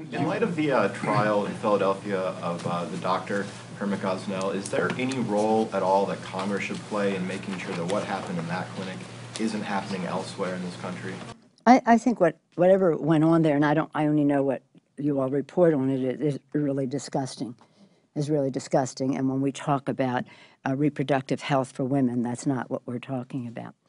In light of the trial in Philadelphia of the doctor, Kermit Gosnell, is there any role at all that Congress should play in making sure that what happened in that clinic isn't happening elsewhere in this country? I think whatever went on there, and I only know what you all report on it, is really disgusting. Is really disgusting. And when we talk about reproductive health for women, that's not what we're talking about.